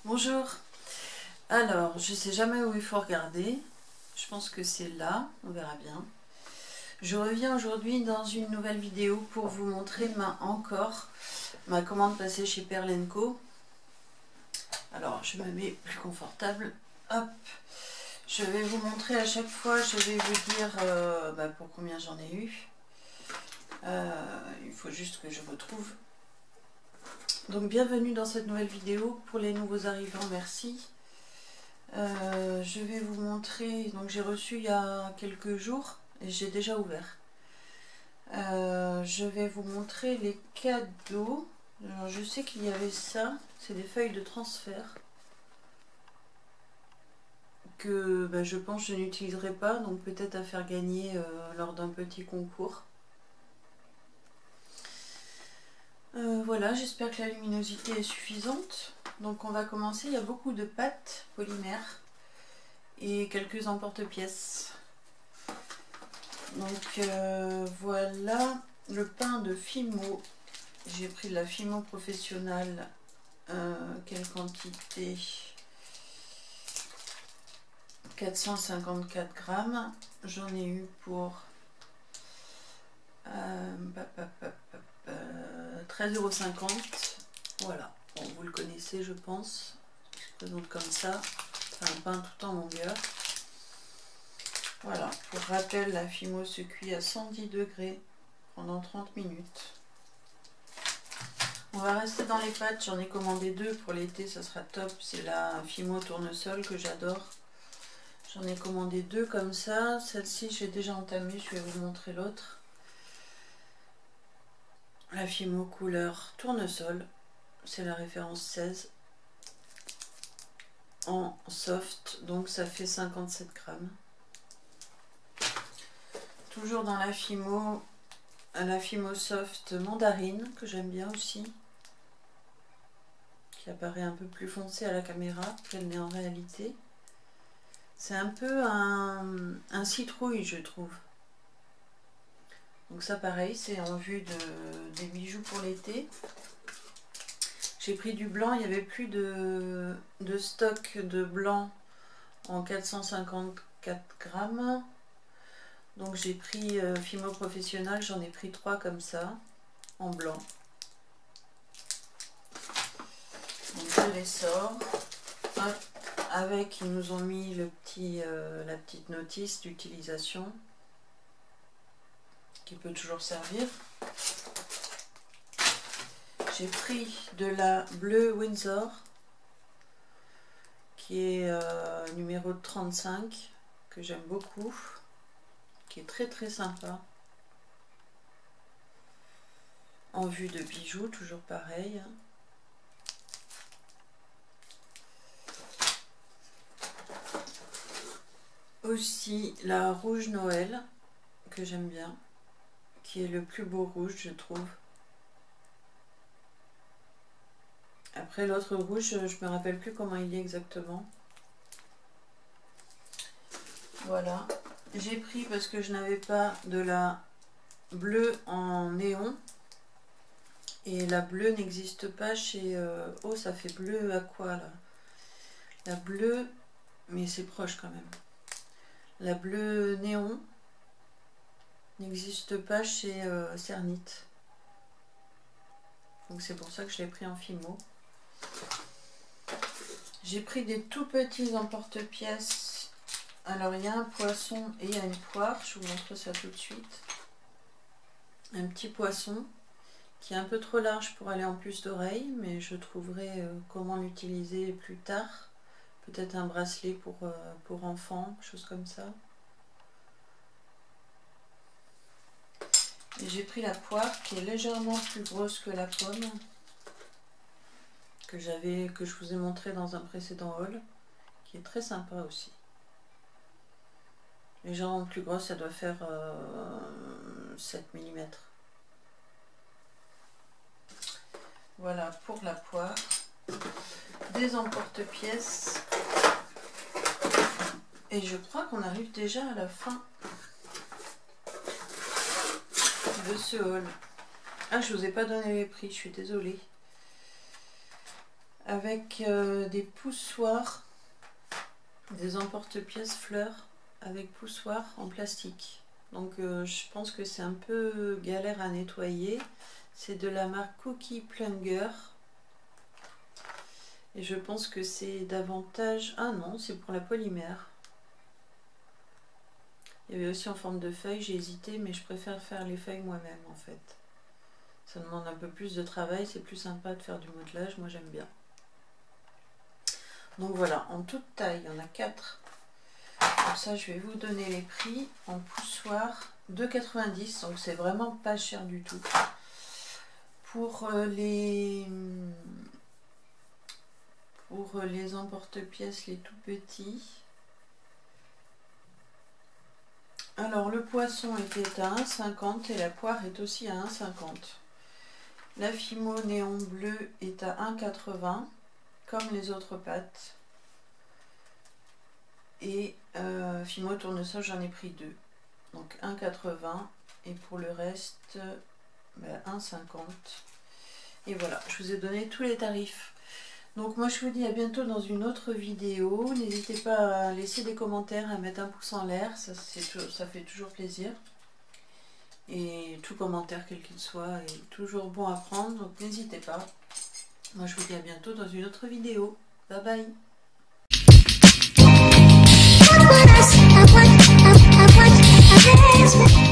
Bonjour. Alors, je sais jamais où il faut regarder. Je pense que c'est là, on verra bien. Je reviens aujourd'hui dans une nouvelle vidéo pour vous montrer ma commande passée chez Pearl & Co. Alors, je me mets plus confortable. Hop. Je vais vous montrer à chaque fois, je vais vous dire pour combien j'en ai eu. Il faut juste que je retrouve. Donc, bienvenue dans cette nouvelle vidéo. Pour les nouveaux arrivants, merci. Je vais vous montrer, donc j'ai reçu il y a quelques jours et j'ai déjà ouvert. Je vais vous montrer les cadeaux. Alors, je sais qu'il y avait ça, c'est des feuilles de transfert que je pense que je n'utiliserai pas, donc peut-être à faire gagner lors d'un petit concours. Voilà, j'espère que la luminosité est suffisante. Donc on va commencer, il y a beaucoup de pâtes polymères et quelques emporte-pièces. Donc voilà le pain de Fimo. J'ai pris de la Fimo professionnelle. Quelle quantité? 454 grammes. J'en ai eu pour 13,50 €. Voilà, bon, vous le connaissez je pense. Il se présente comme ça. C'est un pain tout en longueur. Voilà, pour rappel, la Fimo se cuit à 110 degrés pendant 30 minutes. On va rester dans les pâtes, j'en ai commandé deux pour l'été, ça sera top. C'est la Fimo tournesol que j'adore. J'en ai commandé deux comme ça. Celle-ci, j'ai déjà entamé, je vais vous montrer l'autre. La Fimo couleur tournesol, c'est la référence 16. En soft, donc ça fait 57 grammes. Toujours dans la Fimo soft mandarine, que j'aime bien aussi. Qui apparaît un peu plus foncé à la caméra qu'elle n'est en réalité. C'est un peu un citrouille, je trouve. Donc ça pareil, c'est en vue des bijoux pour l'été. J'ai pris du blanc, il n'y avait plus de stock de blanc en 454 grammes. Donc j'ai pris Fimo professionnel, j'en ai pris 3 comme ça, en blanc. Donc je les sors. Hop. Avec, ils nous ont mis la petite notice d'utilisation qui peut toujours servir. J'ai pris de la bleue Windsor qui est numéro 35, que j'aime beaucoup, qui est très très sympa. En vue de bijoux, toujours pareil. Aussi la rouge Noël, que j'aime bien, qui est le plus beau rouge, je trouve. Après l'autre rouge, je me rappelle plus comment il est exactement. Voilà. J'ai pris parce que je n'avais pas de la bleue en néon. Et la bleue n'existe pas chez... oh, ça fait bleu à quoi là? La bleue, mais c'est proche quand même. La bleue néon n'existe pas chez Cernit. Donc c'est pour ça que je l'ai pris en Fimo. J'ai pris des tout petits emporte-pièces. Alors il y a un poisson et il y a une poire. Je vous montre ça tout de suite. Un petit poisson qui est un peu trop large pour aller en puce d'oreille, mais je trouverai comment l'utiliser plus tard. Peut-être un bracelet pour enfants, chose comme ça. J'ai pris la poire qui est légèrement plus grosse que la pomme, que je vous ai montré dans un précédent haul, qui est très sympa aussi. Légèrement plus grosse, ça doit faire 7 mm. Voilà pour la poire. Des emporte-pièces. Et je crois qu'on arrive déjà à la fin de ce haul. Ah, je vous ai pas donné les prix, je suis désolée. avec des poussoirs, des emporte-pièces fleurs avec poussoirs en plastique. Donc je pense que c'est un peu galère à nettoyer. C'est de la marque Cookie Plunger. Et je pense que c'est davantage... Ah non, c'est pour la polymère. Il y avait aussi en forme de feuille, j'ai hésité, mais je préfère faire les feuilles moi-même en fait. Ça demande un peu plus de travail, c'est plus sympa de faire du modelage, moi j'aime bien. Donc voilà, en toute taille, il y en a 4. Comme ça, je vais vous donner les prix en poussoir, 2,90 €, donc c'est vraiment pas cher du tout. Pour les emporte-pièces, les tout petits. Alors le poisson était à 1,50 € et la poire est aussi à 1,50 €. La Fimo néon bleu est à 1,80 € comme les autres pâtes. Et Fimo tournesol, j'en ai pris 2. Donc 1,80 € et pour le reste 1,50 €. Et voilà, je vous ai donné tous les tarifs. Donc moi je vous dis à bientôt dans une autre vidéo. N'hésitez pas à laisser des commentaires, à mettre un pouce en l'air, ça fait toujours plaisir. Et tout commentaire quel qu'il soit est toujours bon à prendre, donc n'hésitez pas. Moi je vous dis à bientôt dans une autre vidéo. Bye bye.